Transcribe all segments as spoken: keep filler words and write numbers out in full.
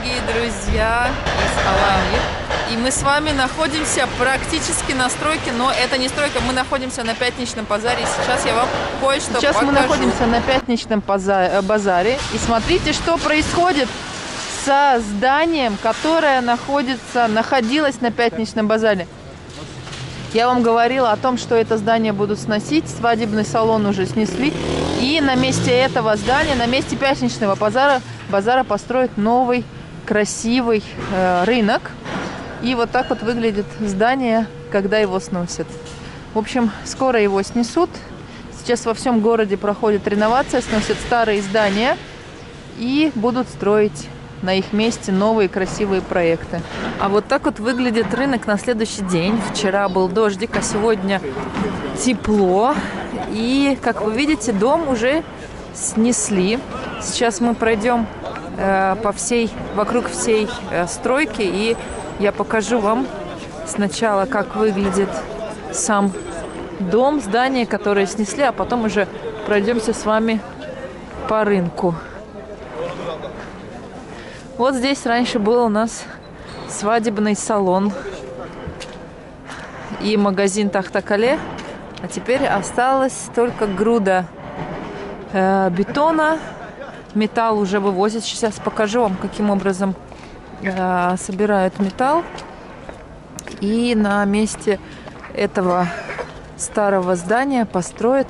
дорогие друзья из Аланьи. И мы с вами находимся практически на стройке, но это не стройка, мы находимся на Пятничном базаре. И сейчас я вам кое-что покажу. Сейчас мы находимся на Пятничном базаре. И смотрите, что происходит со зданием, которое находится, находилось на Пятничном базаре. Я вам говорила о том, что это здание будут сносить, свадебный салон уже снесли. И на месте этого здания, на месте Пятничного базара, базара построят новый красивый э, рынок. И вот так вот выглядит здание, когда его сносят. В общем, скоро его снесут. Сейчас во всем городе проходит реновация, сносят старые здания и будут строить на их месте новые красивые проекты. А вот так вот выглядит рынок на следующий день. Вчера был дождик, а сегодня тепло. И, как вы видите, дом уже снесли. Сейчас мы пройдем э, по всей, вокруг всей э, стройки, и я покажу вам сначала, как выглядит сам дом, здание, которое снесли, а потом уже пройдемся с вами по рынку. Вот здесь раньше был у нас свадебный салон и магазин Тахтакале, а теперь осталась только груда э, бетона. Металл уже вывозят. Сейчас покажу вам, каким образом э, собирают металл. И на месте этого старого здания построят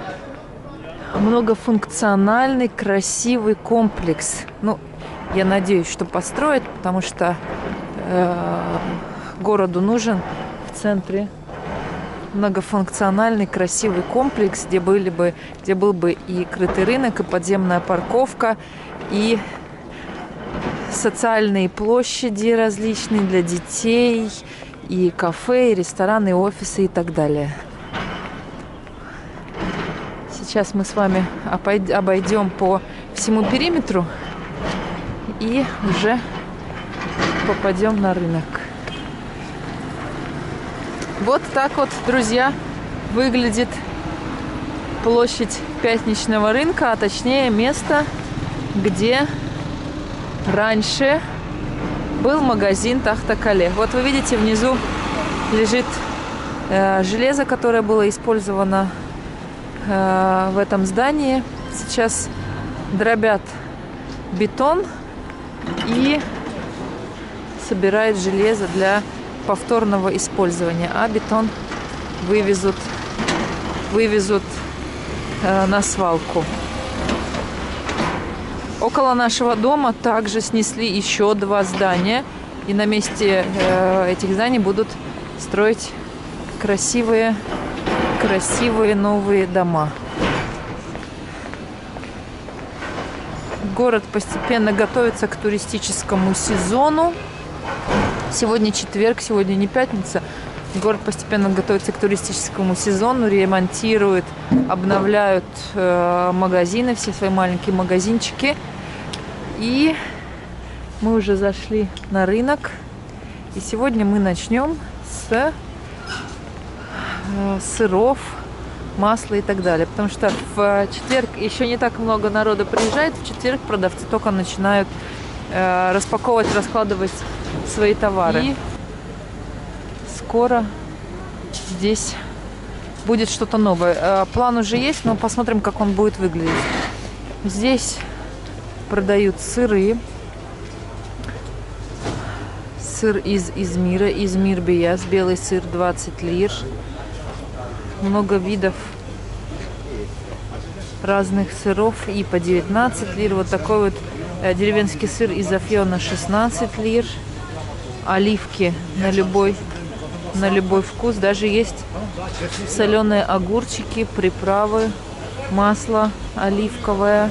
многофункциональный красивый комплекс. Ну, я надеюсь, что построят, потому что э, городу нужен в центре многофункциональный красивый комплекс, где были бы, где был бы и крытый рынок, и подземная парковка, и социальные площади различные для детей, и кафе, и рестораны, и офисы, и так далее. Сейчас мы с вами обойдем по всему периметру и уже попадем на рынок. Вот так вот, друзья, выглядит площадь Пятничного рынка, а точнее место, где раньше был магазин Тахтакале. Вот вы видите, внизу лежит э, железо, которое было использовано э, в этом здании. Сейчас дробят бетон и собирают железо для повторного использования, а бетон вывезут, вывезут э, на свалку. Около нашего дома также снесли еще два здания, и на месте э, этих зданий будут строить красивые, красивые новые дома. Город постепенно готовится к туристическому сезону. Сегодня четверг, сегодня не пятница. Город постепенно готовится к туристическому сезону, ремонтируют, обновляют э, магазины, все свои маленькие магазинчики. И мы уже зашли на рынок. И сегодня мы начнем с э, сыров, масла и так далее. Потому что в четверг еще не так много народа приезжает. В четверг продавцы только начинают э, распаковывать, раскладывать свои товары. И скоро здесь будет что-то новое. Э, план уже есть, но посмотрим, как он будет выглядеть. Здесь продают сыры. Сыр из Измира, Измир Бияс, белый сыр двадцать лир. Много видов разных сыров и по девятнадцать лир. Вот такой вот э, деревенский сыр из Афьона шестнадцать лир. Оливки на любой, на любой вкус. Даже есть соленые огурчики, приправы, масло оливковое,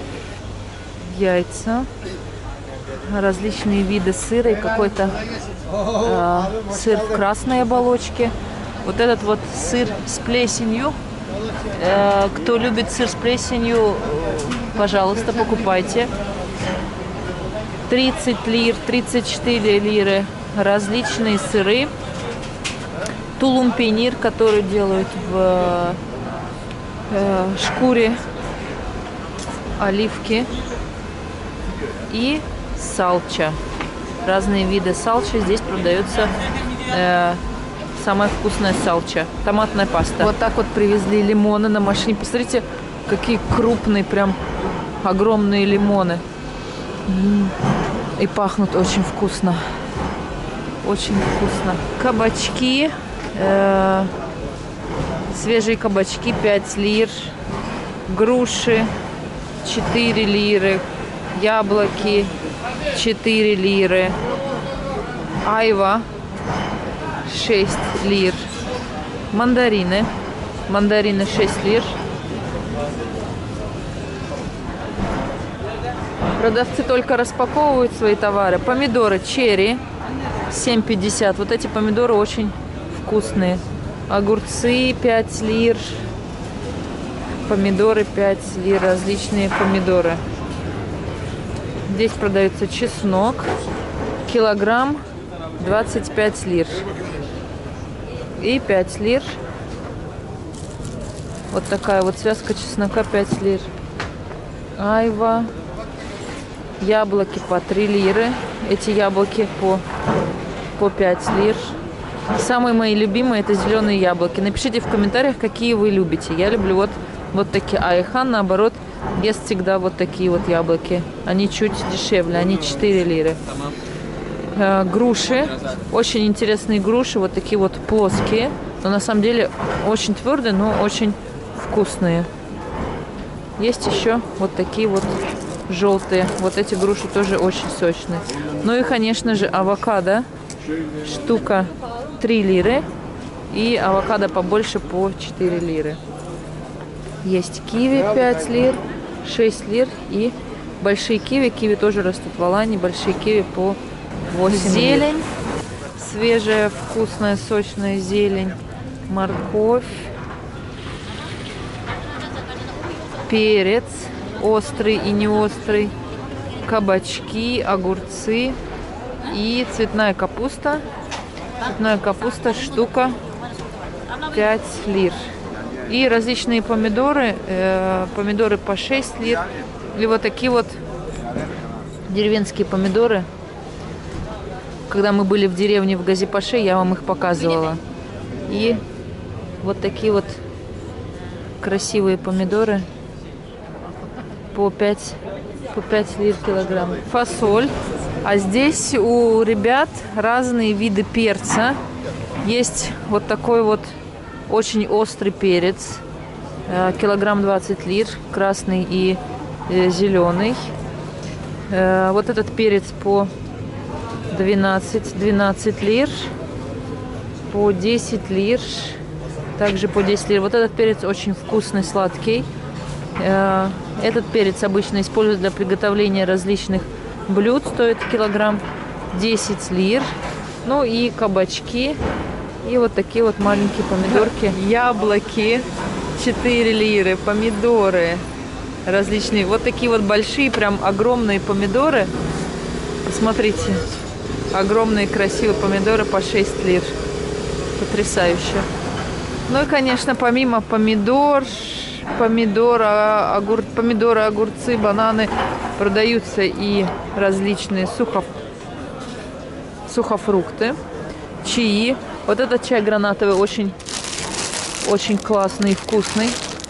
яйца, различные виды сыра и какой-то э, сыр в красной оболочке. Вот этот вот сыр с плесенью. Э, кто любит сыр с плесенью, пожалуйста, покупайте. тридцать лир, тридцать четыре лиры. Различные сыры. Тулум-пенир, который делают в э, шкуре оливки. И салча. Разные виды салча. Здесь продается э, самая вкусная салча. Томатная паста. Вот так вот привезли лимоны на машине. Посмотрите, какие крупные, прям огромные лимоны. И пахнут очень вкусно. Очень вкусно. Кабачки. Э, свежие кабачки пять лир. Груши четыре лиры. Яблоки четыре лиры. Айва шесть лир. Мандарины. Мандарины шесть лир. Продавцы только распаковывают свои товары. Помидоры черри семь пятьдесят. Вот эти помидоры очень вкусные. Огурцы пять лир. Помидоры пять лир. Различные помидоры. Здесь продается чеснок. Килограмм двадцать пять лир. И пять лир. Вот такая вот связка чеснока пять лир. Айва. Яблоки по три лиры. Эти яблоки по, по пять лир. Самые мои любимые это зеленые яблоки. Напишите в комментариях, какие вы любите. Я люблю вот, вот такие. А Айхан, наоборот, ест всегда вот такие вот яблоки. Они чуть дешевле. Они четыре лиры. Э, груши. Очень интересные груши. Вот такие вот плоские. Но на самом деле очень твердые, но очень вкусные. Есть еще вот такие вот желтые. Вот эти груши тоже очень сочные. Ну и, конечно же, авокадо. Штука три лиры. И авокадо побольше по четыре лиры. Есть киви пять лир, шесть лир. И большие киви. Киви тоже растут в Алании. Большие киви по восемь лир. Зелень. Свежая, вкусная, сочная зелень. Морковь. Перец. Острый и не острый, кабачки, огурцы и цветная капуста. Цветная капуста штука пять лир. И различные помидоры, э, помидоры по шесть лир. И вот такие вот деревенские помидоры. Когда мы были в деревне в Газипаше, я вам их показывала. И вот такие вот красивые помидоры. По пять, по пять лир килограмм. Фасоль. А здесь у ребят разные виды перца. Есть вот такой вот очень острый перец. Килограмм двадцать лир. Красный и зеленый. Вот этот перец по двенадцать, двенадцать лир. По десять лир. Также по десять лир. Вот этот перец очень вкусный, сладкий. Этот перец обычно используют для приготовления различных блюд. Стоит килограмм десять лир. Ну и кабачки. И вот такие вот маленькие помидорки. Яблоки четыре лиры. Помидоры различные. Вот такие вот большие, прям огромные помидоры. Посмотрите. Огромные красивые помидоры по шесть лир. Потрясающе. Ну и, конечно, помимо помидор... Помидоры, огур... помидоры, огурцы, бананы продаются и различные сухо... сухофрукты, чаи. Вот этот чай гранатовый очень, очень классный и вкусный.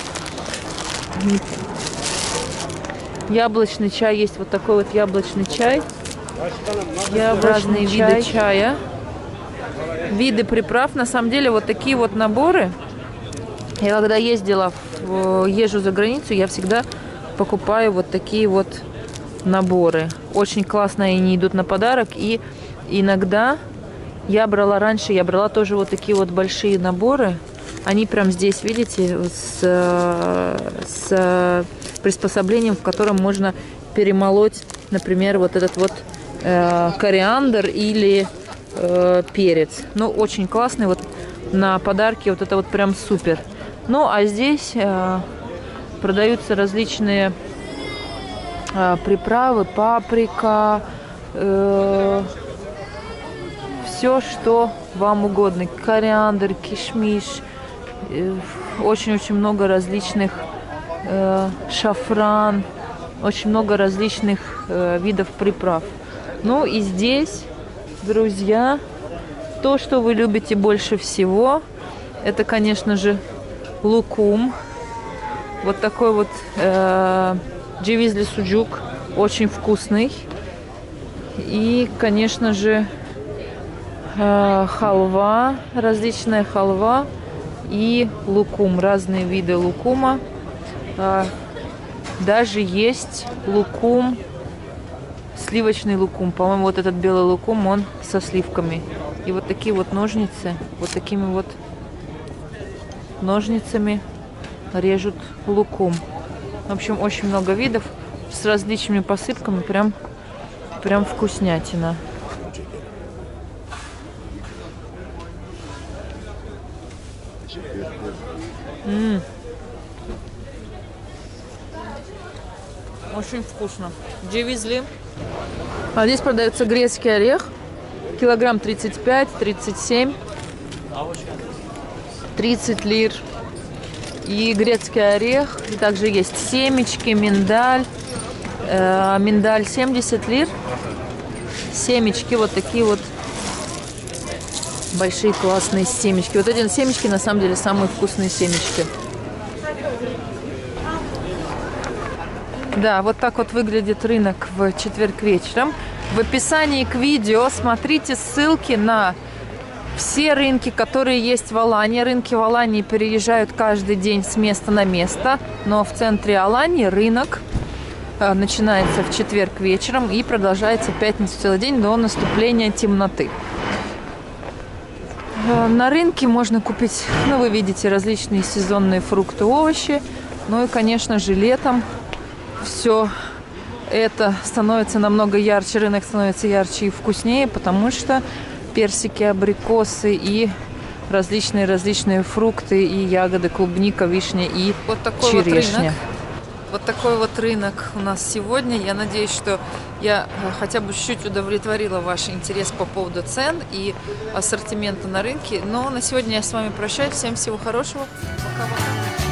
Яблочный чай есть, вот такой вот яблочный чай. Яблочный Разные чай. виды чая, виды приправ. На самом деле вот такие вот наборы. Я когда ездила, в, езжу за границу, я всегда покупаю вот такие вот наборы. Очень классно они идут на подарок. И иногда я брала раньше, я брала тоже вот такие вот большие наборы. Они прям здесь, видите, с, с приспособлением, в котором можно перемолоть, например, вот этот вот э, кориандр или э, перец. Ну, очень классный. Вот на подарки вот это вот прям супер. Ну, а здесь э, продаются различные э, приправы, паприка, э, все, что вам угодно. Кориандр, кишмиш, очень-очень э, много различных, э, шафран, очень много различных э, видов приправ. Ну и здесь, друзья, то, что вы любите больше всего, это, конечно же, лукум. Вот такой вот э, джевизли суджук, очень вкусный. И, конечно же, э, халва, различная халва и лукум, разные виды лукума. Э, даже есть лукум, сливочный лукум. По-моему, вот этот белый лукум, он со сливками. И вот такие вот ножницы, вот такими вот ножницами режут лукум. В общем, очень много видов с различными посыпками. Прям, прям вкуснятина. М-м. Очень вкусно. Джевизли. А здесь продается грецкий орех. Килограмм тридцать пять, тридцать семь, тридцать лир. И грецкий орех. И также есть семечки, миндаль. Э, миндаль семьдесят лир. Семечки вот такие вот большие классные семечки. Вот эти семечки на самом деле самые вкусные семечки. Да, вот так вот выглядит рынок в четверг вечером. В описании к видео смотрите ссылки на все рынки, которые есть в Алании. Рынки в Алании переезжают каждый день с места на место. Но в центре Алании рынок э, начинается в четверг вечером и продолжается в пятницу целый день до наступления темноты. Э, на рынке можно купить, ну вы видите, различные сезонные фрукты, овощи. Ну и, конечно же, летом все это становится намного ярче, рынок становится ярче и вкуснее, потому что персики, абрикосы и различные-различные фрукты и ягоды, клубника, вишня и вот такой черешня. Вот рынок. Вот такой вот рынок у нас сегодня. Я надеюсь, что я хотя бы чуть-чуть удовлетворила ваш интерес по поводу цен и ассортимента на рынке. Но на сегодня я с вами прощаюсь. Всем всего хорошего. Пока-пока.